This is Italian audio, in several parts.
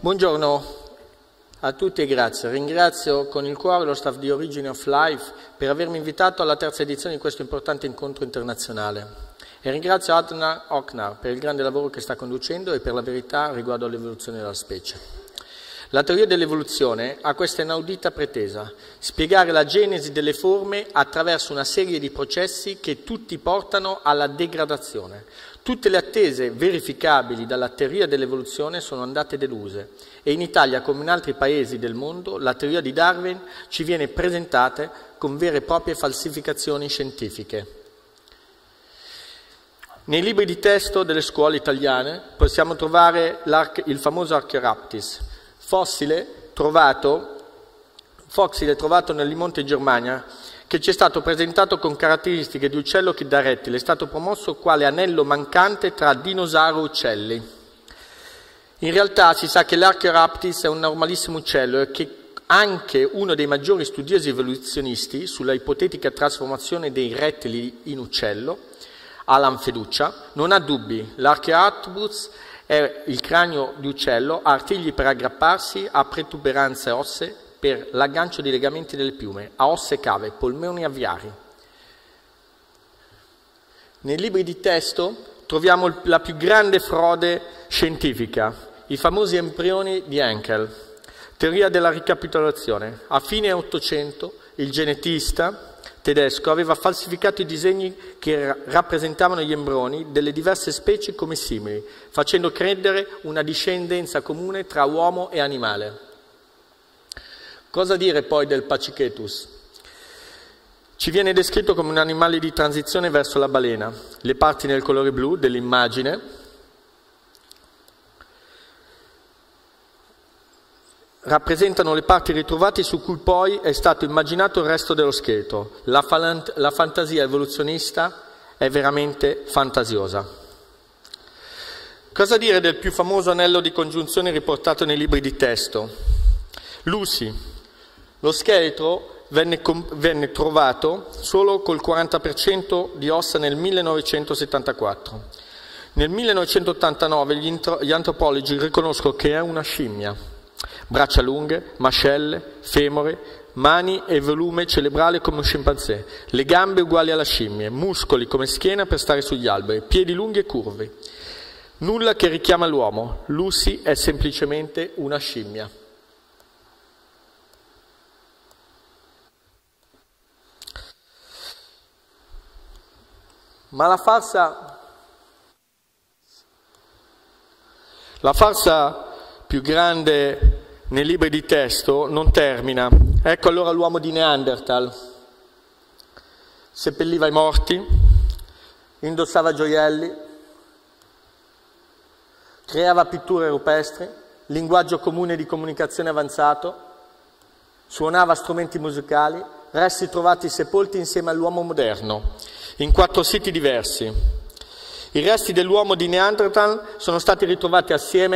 Buongiorno a tutti e grazie. Ringrazio con il cuore lo staff di Origin of Life per avermi invitato alla terza edizione di questo importante incontro internazionale. E ringrazio Adnan Oknar per il grande lavoro che sta conducendo e per la verità riguardo all'evoluzione della specie. La teoria dell'evoluzione ha questa inaudita pretesa: spiegare la genesi delle forme attraverso una serie di processi che tutti portano alla degradazione. Tutte le attese verificabili dalla teoria dell'evoluzione sono andate deluse e in Italia, come in altri paesi del mondo, la teoria di Darwin ci viene presentata con vere e proprie falsificazioni scientifiche. Nei libri di testo delle scuole italiane possiamo trovare il famoso Archaeopteryx, fossile trovato nel Limonte in Germania, che ci è stato presentato con caratteristiche di uccello che da rettile, è stato promosso quale anello mancante tra dinosauro e uccelli. In realtà si sa che l'Archaeopteryx è un normalissimo uccello e che anche uno dei maggiori studiosi evoluzionisti sulla ipotetica trasformazione dei rettili in uccello, Alan Feduccia, non ha dubbi. L'Archaeopteryx è il cranio di uccello, ha artigli per aggrapparsi, ha protuberanze ossee per l'aggancio di legamenti delle piume, ha osse cave, polmoni aviari. Nei libri di testo troviamo la più grande frode scientifica, i famosi embrioni di Henkel. Teoria della ricapitolazione. A fine 800 il genetista tedesco aveva falsificato i disegni che rappresentavano gli embrioni delle diverse specie come simili, facendo credere una discendenza comune tra uomo e animale. Cosa dire poi del Pachycetus? Ci viene descritto come un animale di transizione verso la balena. Le parti nel colore blu dell'immagine rappresentano le parti ritrovate su cui poi è stato immaginato il resto dello scheletro. La fantasia evoluzionista è veramente fantasiosa. Cosa dire del più famoso anello di congiunzione riportato nei libri di testo? Lucy. Lo scheletro venne trovato solo col 40% di ossa nel 1974. Nel 1989 gli antropologi riconoscono che è una scimmia. Braccia lunghe, mascelle, femore, mani e volume cerebrale come un scimpanzé, le gambe uguali alla scimmia, muscoli come schiena per stare sugli alberi, piedi lunghi e curvi. Nulla che richiama l'uomo. Lucy è semplicemente una scimmia. Ma la farsa più grande nei libri di testo non termina. Ecco allora l'uomo di Neanderthal. Seppelliva i morti, indossava gioielli, creava pitture rupestri, linguaggio comune di comunicazione avanzato, suonava strumenti musicali, resti trovati sepolti insieme all'uomo moderno, in 4 siti diversi. I resti dell'uomo di Neanderthal sono stati ritrovati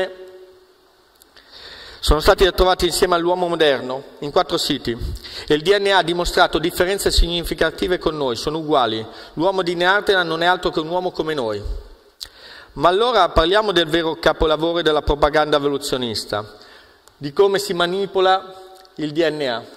insieme all'uomo moderno in 4 siti e il DNA ha dimostrato differenze significative con noi, sono uguali. L'uomo di Neanderthal non è altro che un uomo come noi. Ma allora parliamo del vero capolavoro della propaganda evoluzionista, di come si manipola il DNA.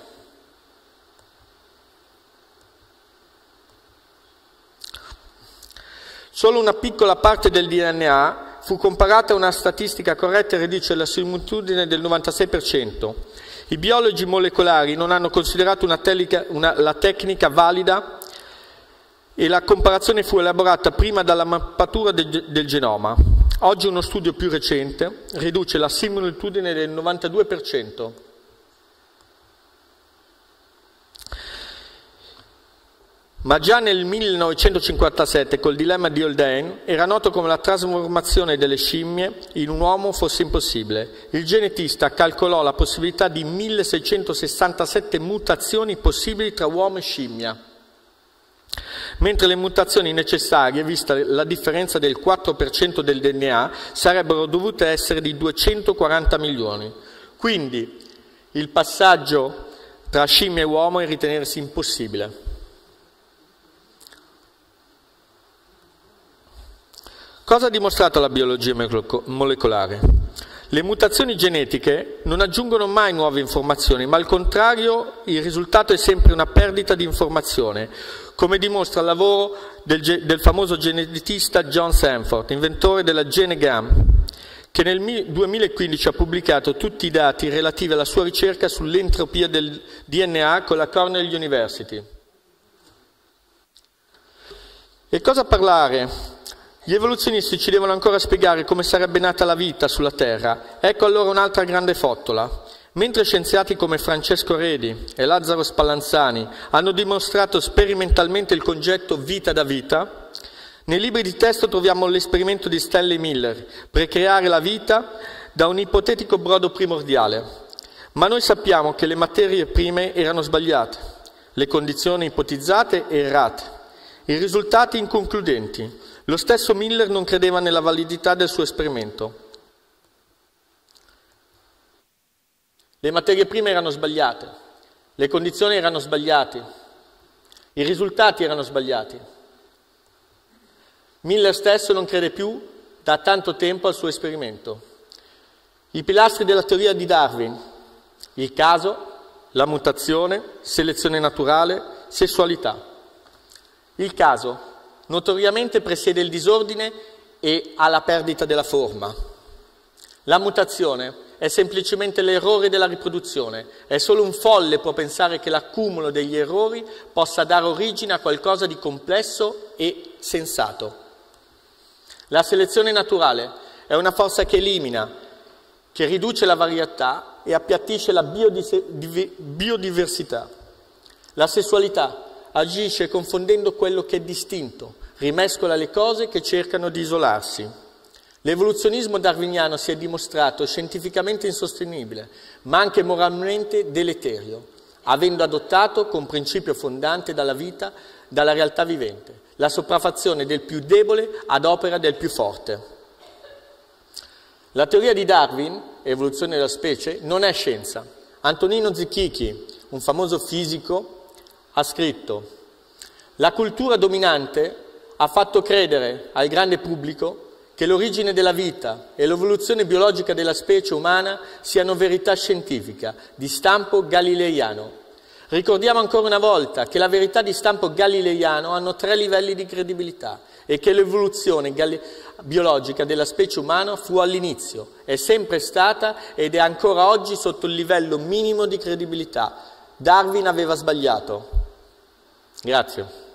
Solo una piccola parte del DNA fu comparata a una statistica corretta e riduce la similitudine del 96%. I biologi molecolari non hanno considerato la tecnica valida e la comparazione fu elaborata prima dalla mappatura del genoma. Oggi uno studio più recente riduce la similitudine del 92%. Ma già nel 1957, col dilemma di Haldane, era noto come la trasformazione delle scimmie in un uomo fosse impossibile. Il genetista calcolò la possibilità di 1667 mutazioni possibili tra uomo e scimmia, mentre le mutazioni necessarie, vista la differenza del 4% del DNA, sarebbero dovute essere di 240 milioni. Quindi il passaggio tra scimmia e uomo è ritenersi impossibile. Cosa ha dimostrato la biologia molecolare? Le mutazioni genetiche non aggiungono mai nuove informazioni, ma al contrario il risultato è sempre una perdita di informazione, come dimostra il lavoro del famoso genetista John Sanford, inventore della GeneGram, che nel 2015 ha pubblicato tutti i dati relativi alla sua ricerca sull'entropia del DNA con la Cornell University. E cosa parlare? Gli evoluzionisti ci devono ancora spiegare come sarebbe nata la vita sulla Terra. Ecco allora un'altra grande fottola. Mentre scienziati come Francesco Redi e Lazzaro Spallanzani hanno dimostrato sperimentalmente il concetto vita da vita, nei libri di testo troviamo l'esperimento di Stanley Miller per creare la vita da un ipotetico brodo primordiale. Ma noi sappiamo che le materie prime erano sbagliate, le condizioni ipotizzate errate, i risultati inconcludenti. Lo stesso Miller non credeva nella validità del suo esperimento. Le materie prime erano sbagliate, le condizioni erano sbagliate, i risultati erano sbagliati. Miller stesso non crede più da tanto tempo al suo esperimento. I pilastri della teoria di Darwin: il caso, la mutazione, selezione naturale, sessualità. Il caso notoriamente presiede il disordine e ha la perdita della forma. La mutazione è semplicemente l'errore della riproduzione. È solo un folle può pensare che l'accumulo degli errori possa dare origine a qualcosa di complesso e sensato. La selezione naturale è una forza che elimina, che riduce la varietà e appiattisce la biodiversità. La sessualità agisce confondendo quello che è distinto, rimescola le cose che cercano di isolarsi. L'evoluzionismo darwiniano si è dimostrato scientificamente insostenibile, ma anche moralmente deleterio, avendo adottato come principio fondante dalla vita, dalla realtà vivente, la sopraffazione del più debole ad opera del più forte. La teoria di Darwin, evoluzione della specie, non è scienza. Antonino Zichichi, un famoso fisico, ha scritto: la cultura dominante ha fatto credere al grande pubblico che l'origine della vita e l'evoluzione biologica della specie umana siano verità scientifica di stampo galileiano. Ricordiamo ancora una volta che la verità di stampo galileiano hanno 3 livelli di credibilità e che l'evoluzione biologica della specie umana fu all'inizio, è sempre stata ed è ancora oggi sotto il livello minimo di credibilità. Darwin aveva sbagliato. Grazie.